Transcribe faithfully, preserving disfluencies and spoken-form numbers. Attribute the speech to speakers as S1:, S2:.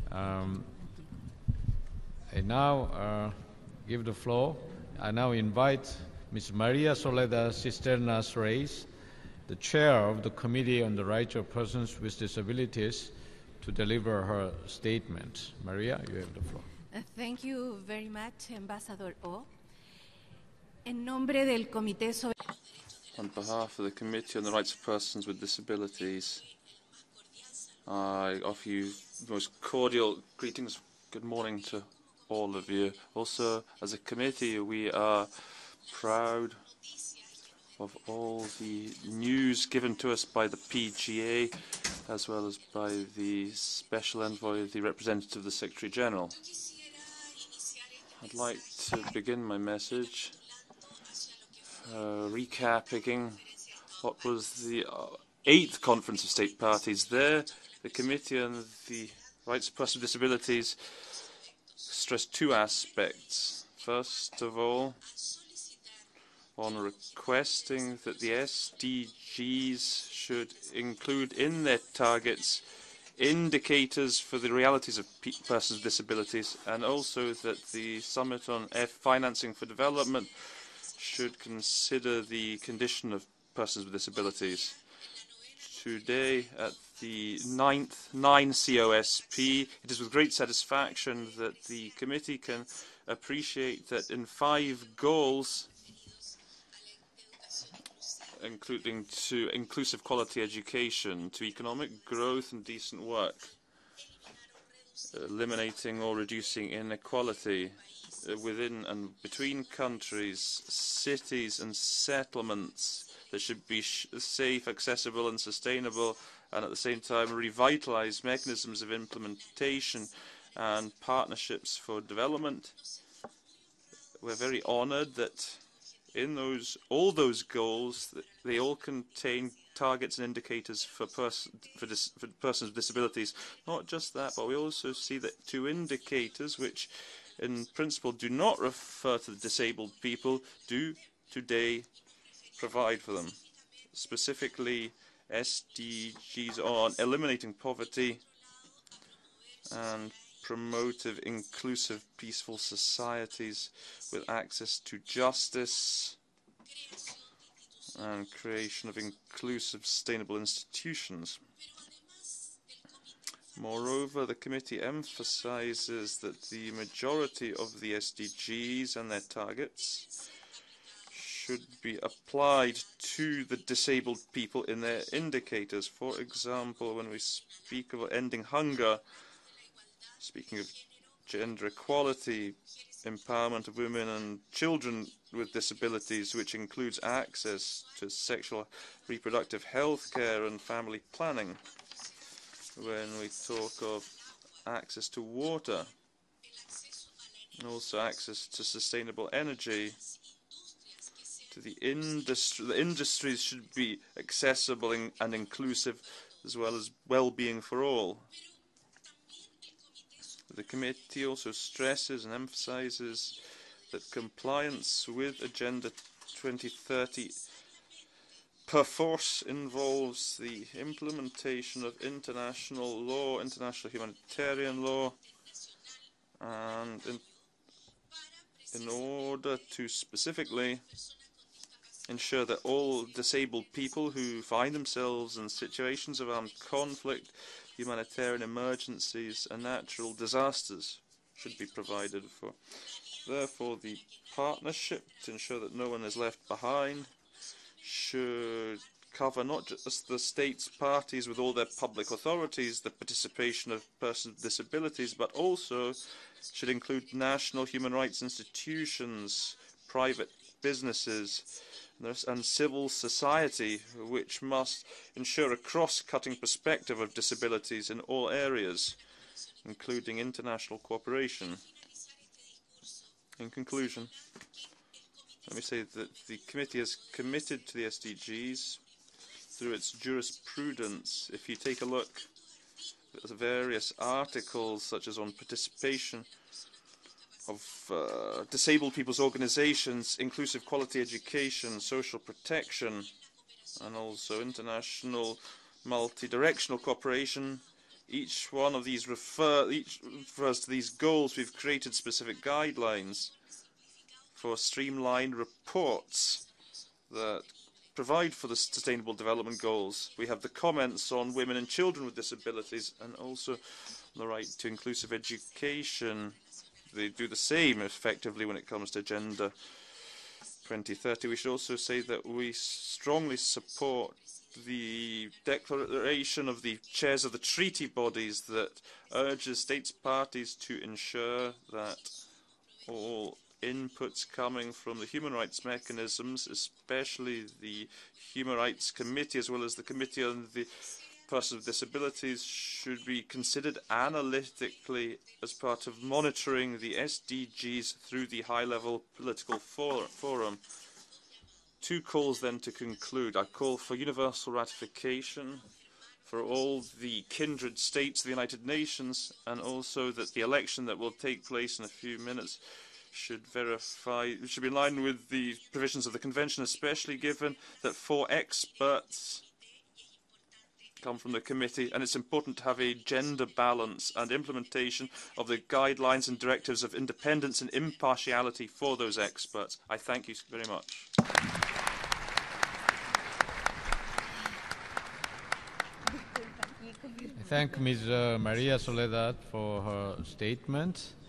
S1: Um, I now uh, give the floor. I now invite Miz Maria Soledad Cisternas Reyes, the chair of the Committee on the Rights of Persons with Disabilities, to deliver her statement. Maria, you have the floor.
S2: Uh, thank you very much, Ambassador O. En nombre del Comité sobre...
S3: On behalf of the Committee on the Rights of Persons with Disabilities, I offer you the most cordial greetings. Good morning to all of you. Also, as a committee, we are proud of all the news given to us by the P G A, as well as by the Special Envoy, the representative of the Secretary General. I'd like to begin my message uh, recapping what was the uh, eighth Conference of State Parties. There, the Committee on the Rights of Persons with Disabilities stressed two aspects. First of all, on requesting that the S D Gs should include in their targets indicators for the realities of pe persons with disabilities, and also that the Summit on F Financing for Development should consider the condition of persons with disabilities. Today, at the ninth nine C O S P, it is with great satisfaction that the committee can appreciate that in five goals, including to inclusive quality education, to economic growth and decent work, eliminating or reducing inequality within and between countries, cities and settlements that should be sh safe, accessible and sustainable, and at the same time revitalize mechanisms of implementation and partnerships for development. We're very honored that in those all those goals, they all contain targets and indicators for, pers for, dis for persons with disabilities. Not just that, but we also see that two indicators which in principle do not refer to the disabled people do today provide for them. Specifically, S D Gs on eliminating poverty and promotive, inclusive, peaceful societies with access to justice and creation of inclusive, sustainable institutions. Moreover, the committee emphasizes that the majority of the S D Gs and their targets should be applied to the disabled people in their indicators. For example, when we speak of ending hunger, speaking of gender equality, empowerment of women and children with disabilities, which includes access to sexual reproductive health care and family planning. When we talk of access to water, and also access to sustainable energy, to the industry, the industries should be accessible and inclusive, as well as well-being for all. The committee also stresses and emphasizes that compliance with Agenda twenty thirty per force involves the implementation of international law, international humanitarian law, and in, in order to specifically ensure that all disabled people who find themselves in situations of armed conflict, humanitarian emergencies and natural disasters should be provided for. Therefore, the partnership to ensure that no one is left behind should cover not just the state's parties with all their public authorities, the participation of persons with disabilities, but also should include national human rights institutions, private businesses, and civil society, which must ensure a cross-cutting perspective of disabilities in all areas, including international cooperation. In conclusion, let me say that the committee is committed to the S D Gs through its jurisprudence. If you take a look at the various articles, such as on participation of uh, disabled people's organizations, inclusive quality education, social protection, and also international multi-directional cooperation, Each one of these refer, each refers to these goals. We've created specific guidelines for streamlined reports that provide for the Sustainable Development Goals. We have the comments on women and children with disabilities, and also the right to inclusive education. They do the same effectively when it comes to Agenda twenty thirty. We should also say that we strongly support the declaration of the chairs of the treaty bodies that urges states parties to ensure that all inputs coming from the human rights mechanisms, especially the Human Rights Committee as well as the Committee on the Persons with Disabilities, should be considered analytically as part of monitoring the S D Gs through the high-level political for forum. Two calls then to conclude. I call for universal ratification for all the kindred states of the United Nations, and also that the election that will take place in a few minutes should verify, should be in line with the provisions of the Convention, especially given that four experts come from the committee, and it's important to have a gender balance and implementation of the guidelines and directives of independence and impartiality for those experts. I thank you very much.
S1: I thank Miz Maria Soledad for her statement.